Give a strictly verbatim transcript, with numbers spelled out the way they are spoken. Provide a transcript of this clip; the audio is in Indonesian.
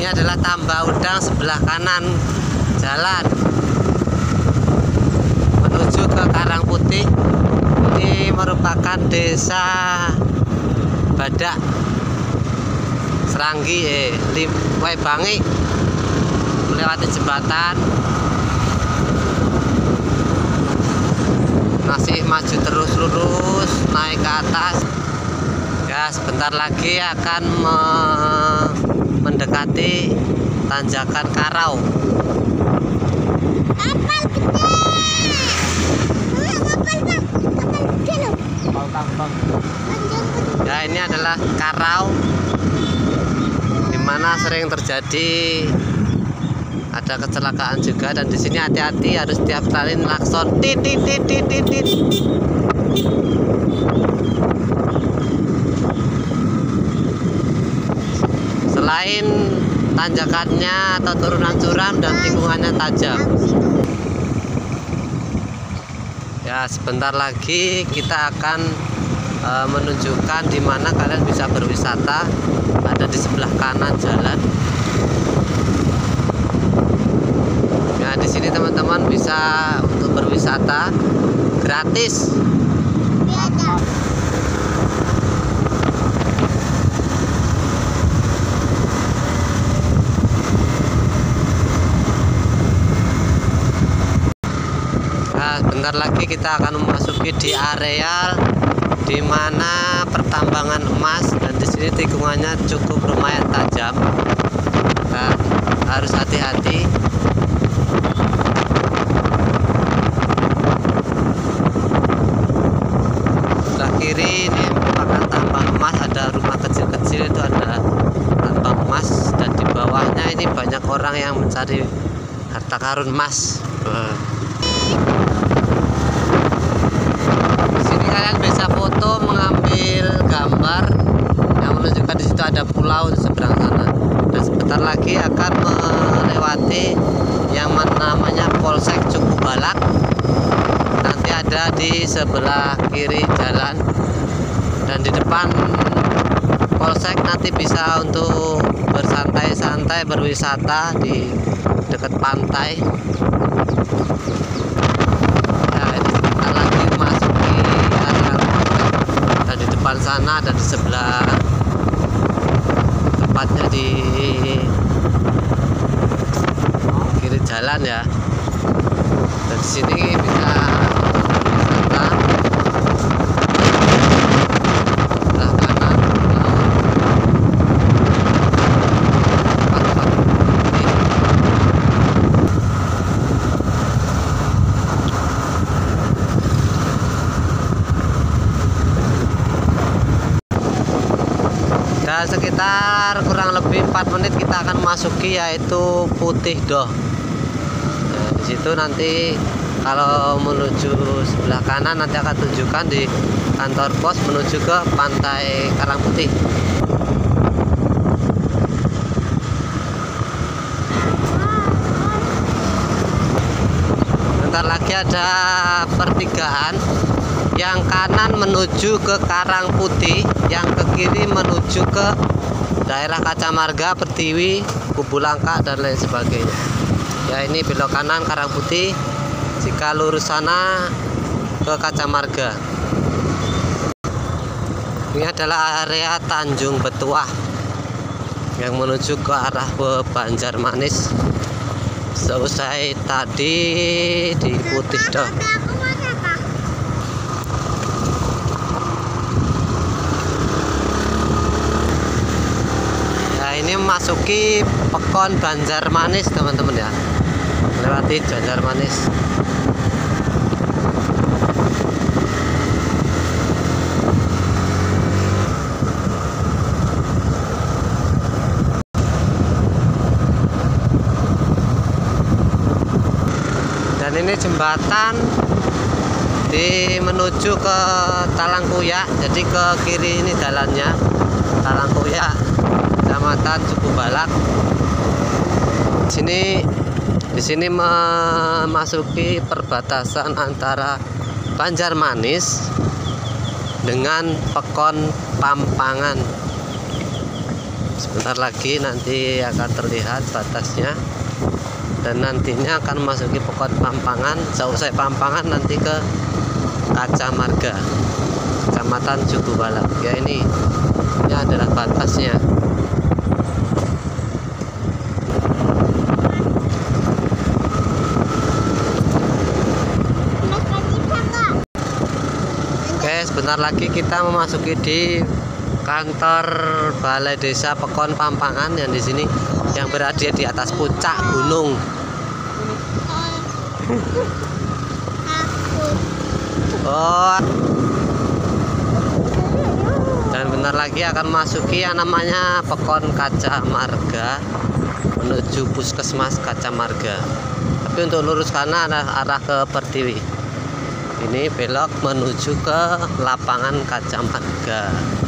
Ini adalah Tambak Udang sebelah kanan jalan menuju ke Karangputih. Ini merupakan desa Badak Seranggi, eh, Waibangi, melewati jembatan. Masih maju terus lurus naik ke atas. Ya, sebentar lagi akan me mendekati tanjakan Karau. Kapal gede. Kapal Pak, kapal gede loh. Kapal tambang. Ya, ini adalah Karau, dimana sering terjadi ada kecelakaan juga, dan di sini hati-hati, harus tiap kali klakson tit tit tit tit tit tit. Selain tanjakannya atau turunan curam dan tikungannya tajam. Ya, sebentar lagi kita akan e, menunjukkan di mana kalian bisa berwisata. Ada di sebelah kanan jalan. Nah, di sini teman-teman bisa untuk berwisata gratis. Nah, bentar lagi kita akan memasuki di area di mana pertambangan emas, dan di sini tikungannya cukup lumayan tajam. Nah, harus hati-hati. Sebelah kiri ini merupakan tambang emas, ada rumah kecil-kecil itu ada tambang emas, dan di bawahnya ini banyak orang yang mencari harta karun emas. Di sini kalian bisa foto, mengambil gambar yang menunjukkan di situ ada pulau di seberang sana, dan sebentar lagi akan melewati yang namanya Polsek Cukubalak. Nanti ada di sebelah kiri jalan, dan di depan Polsek nanti bisa untuk bersantai-santai, berwisata di dekat pantai. Nah, ini sebentar lagi memasuki area Polsek, dan di depan sana dan di sebelah tepatnya di kiri jalan ya. Dan di sini bisa wisata sebelah kanan dan sekitar kurang lebih empat menit kita akan masuki yaitu Putih Doh. Nah, di situ nanti kalau menuju sebelah kanan nanti akan tunjukkan di kantor pos menuju ke pantai Karangputih. Bentar lagi ada pertigaan, yang kanan menuju ke Karangputih, yang ke kiri menuju ke daerah Kacamarga, Pertiwi, Kubulangka dan lain sebagainya. Ya, ini belok kanan Karangputih, jika lurus sana ke Kacamarga. Ini adalah area Tanjung Betuah yang menuju ke arah Banjarmanis. Selesai tadi di Putih Doh. Nah, ini memasuki Pekon Banjarmanis teman-teman ya, melewati Banjarmanis. Dan ini jembatan di menuju ke Talangkuyak, jadi ke kiri ini jalannya Talangkuyak, Kecamatan Cukubalak. Sini di sini memasuki perbatasan antara Banjarmanis dengan Pekon Pampangan. Sebentar lagi nanti akan terlihat batasnya, dan nantinya akan memasuki Pekon Pampangan. Seusai Pampangan nanti ke Kaca Marga, Kecamatan Jugubalak. Ya, ini ini adalah batasnya. Oke, sebentar lagi kita memasuki di kantor Balai Desa Pekon Pampangan yang di sini, yang berada di atas puncak gunung. Oh, dan bentar lagi akan masuki yang namanya Pekon Kaca Marga menuju Puskesmas Kaca Marga. Tapi untuk lurus kanan arah, arah ke Pertiwi. Ini belok menuju ke lapangan Kaca Marga.